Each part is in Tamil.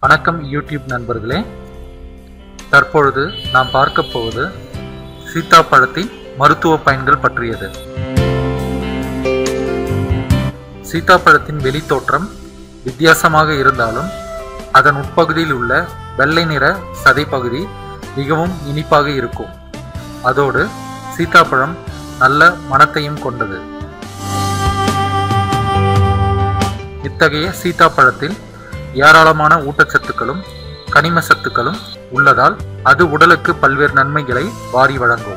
வணக்கம் யூடியூப் நண்பர்களே. தற்பொழுது நாம் பார்க்க போவது சீத்தாப்பழத்தின் மருத்துவ பயன்கள் பற்றியது. சீத்தாப்பழத்தின் வெளித்தோற்றம் வித்தியாசமாக இருந்தாலும் அதன் உட்பகுதியில் உள்ள வெள்ளை நிற சதை பகுதி மிகவும் இனிப்பாக இருக்கும். அதோடு சீத்தாப்பழம் நல்ல மணத்தையும் கொண்டது. இத்தகைய சீத்தாப்பழத்தில் ஏராளமான ஊட்டச்சத்துக்களும் கனிம சத்துக்களும் உள்ளதால் அது உடலுக்கு பல்வேறு நன்மைகளை வாரி வழங்கும்.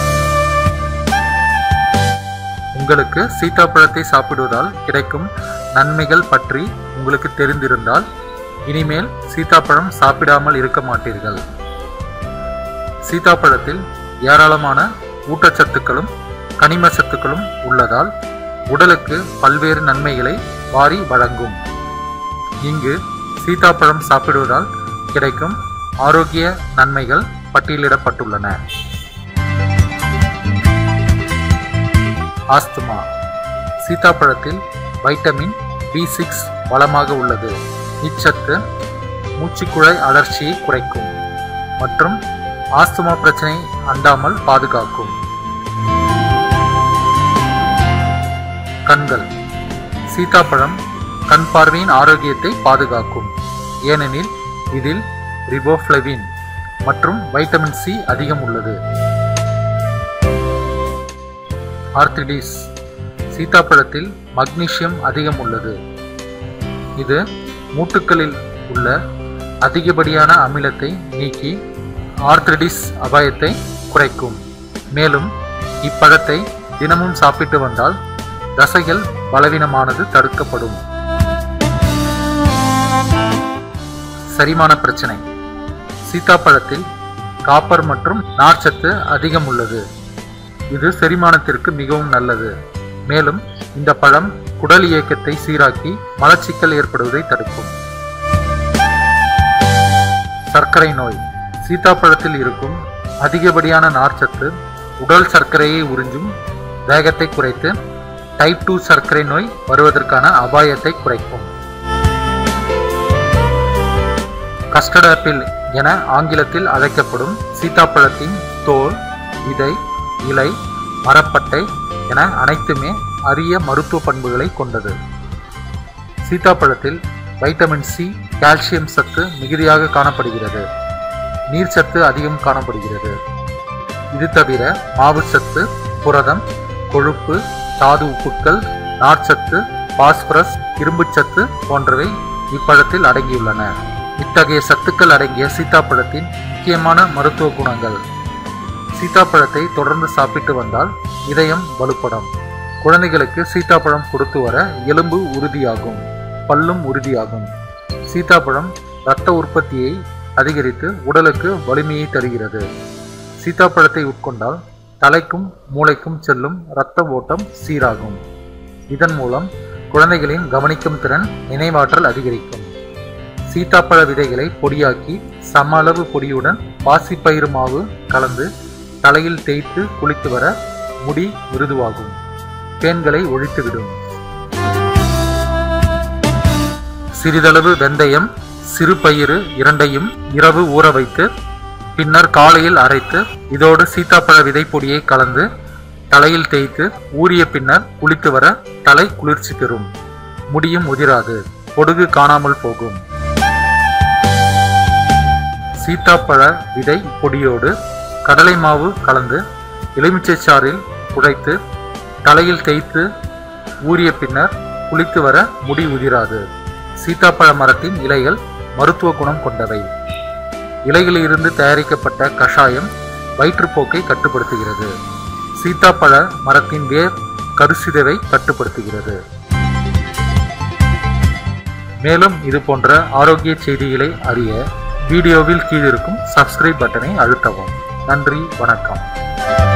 உங்களுக்கு சீத்தாப்பழத்தை சாப்பிடுவதால் கிடைக்கும் நன்மைகள் பற்றி உங்களுக்கு தெரிந்திருந்தால் இனிமேல் சீத்தாப்பழம் சாப்பிடாமல் இருக்க மாட்டீர்கள். சீத்தாப்பழத்தில் ஏராளமான ஊட்டச்சத்துக்களும் கனிம சத்துக்களும் உள்ளதால் உடலுக்கு பல்வேறு நன்மைகளை வாரி வழங்கும். இங்கு சீத்தாப்பழம் சாப்பிடுவதால் கிடைக்கும் ஆரோக்கிய நன்மைகள் பட்டியலிடப்பட்டுள்ளன. ஆஸ்துமா. சீத்தாப்பழத்தில் வைட்டமின் B6 வளமாக உள்ளது. இச்சத்து மூச்சுக்குழாய் அழற்சியை குறைக்கும் மற்றும் ஆஸ்துமா பிரச்சனை அண்டாமல் பாதுகாக்கும். கண்கள். சீத்தாப்பழம் கண் பார்வையின் ஆரோக்கியத்தை பாதுகாக்கும். ஏனெனில் இதில் ரிபோஃப்ளவின் மற்றும் வைட்டமின் C அதிகம் உள்ளது. ஆர்த்ரிடிஸ். சீத்தாப்பழத்தில் மக்னீசியம் அதிகம் உள்ளது. இது மூட்டுகளில் உள்ள அதிகப்படியான அமிலத்தை நீக்கி ஆர்த்ரிடிஸ் அபாயத்தை குறைக்கும். மேலும் இப்பழத்தை தினமும் சாப்பிட்டு வந்தால் தசைகள் பலவீனமானது தடுக்கப்படும். செரிமான பிரச்சனை. சீத்தாப்பழத்தில் காப்பர் மற்றும் நார்ச்சத்து அதிகம் உள்ளது. இது செரிமானத்திற்கு மிகவும் நல்லது. மேலும் இந்த பழம் குடல் இயக்கத்தை சீராக்கி மலச்சிக்கல் ஏற்படுவதை தடுக்கும். சர்க்கரை நோய். சீத்தாப்பழத்தில் இருக்கும் அதிகப்படியான நார்ச்சத்து உடல் சர்க்கரையை உறிஞ்சும் வேகத்தை குறைத்து டைப் 2 சர்க்கரை நோய் வருவதற்கான அபாயத்தை குறைக்கும். கஸ்டர்ட் ஆப்பிள் என ஆங்கிலத்தில் அழைக்கப்படும் சீத்தாப்பழத்தின் தோல், விதை, இலை, மரப்பட்டை என அனைத்துமே அரிய மருத்துவ பண்புகளை கொண்டது. சீத்தாப்பழத்தில் வைட்டமின் C, கால்சியம் சத்து மிகுதியாக காணப்படுகிறது. நீர்ச்சத்து அதிகம் காணப்படுகிறது. இது தவிர மாவுச்சத்து, புரதம், கொழுப்பு, தாது உப்புக்கள், நார்ச்சத்து, பாஸ்பரஸ், இரும்புச்சத்து போன்றவை இப்பழத்தில் அடங்கியுள்ளன. இத்தகைய சத்துக்கள் அடங்கிய சீத்தாப்பழத்தின் முக்கியமான மருத்துவ குணங்கள். சீத்தாப்பழத்தை தொடர்ந்து சாப்பிட்டு வந்தால் இதயம் வலுப்படும். குழந்தைகளுக்கு சீத்தாப்பழம் கொடுத்து வர எலும்பு உறுதியாகும், பல்லும் உறுதியாகும். சீத்தாப்பழம் இரத்த உற்பத்தியை அதிகரித்து உடலுக்கு வலிமையை தருகிறது. சீத்தாப்பழத்தை உட்கொண்டால் தலைக்கும் மூளைக்கும் செல்லும் இரத்த ஓட்டம் சீராகும். இதன் மூலம் குழந்தைகளின் கவனிக்கும் திறன், நினைவாற்றல் அதிகரிக்கும். சீத்தாப்பழ விதைகளை பொடியாக்கி சம அளவு பொடியுடன் பாசிப்பயிறு மாவு கலந்து தலையில் தேய்த்து குளித்து வர முடி மிருதுவாகும், பேன்களை ஒழித்துவிடும். சிறிதளவு வெந்தயம், சிறு பயிறு இரண்டையும் இரவு ஊற வைத்து பின்னர் காலையில் அரைத்து இதோடு சீத்தாப்பழ விதை பொடியை கலந்து தலையில் தேய்த்து ஊறிய பின்னர் குளித்து வர தலை குளிர்ச்சி பெறும், முடியும் உதிராது, பொடுகு காணாமல் போகும். சீத்தாப்பழ விதை பொடியோடு கடலை மாவு கலந்து எலுமிச்சை சாறில் உடைத்து தலையில் தேய்த்து ஊறிய பின்னர் குளித்து வர முடி உதிராது. சீத்தாப்பழ மரத்தின் இலைகள் மருத்துவ குணம் கொண்டவை. இலைகளிலிருந்து தயாரிக்கப்பட்ட கஷாயம் வயிற்றுப்போக்கை கட்டுப்படுத்துகிறது. சீத்தாப்பழ மரத்தின் வேர் கருசிதைவை கட்டுப்படுத்துகிறது. மேலும் இது போன்ற ஆரோக்கிய செய்திகளை அறிய வீடியோவில் கீழிருக்கும் சப்ஸ்கிரைப் பட்டனை அழுத்தவும். நன்றி, வணக்கம்.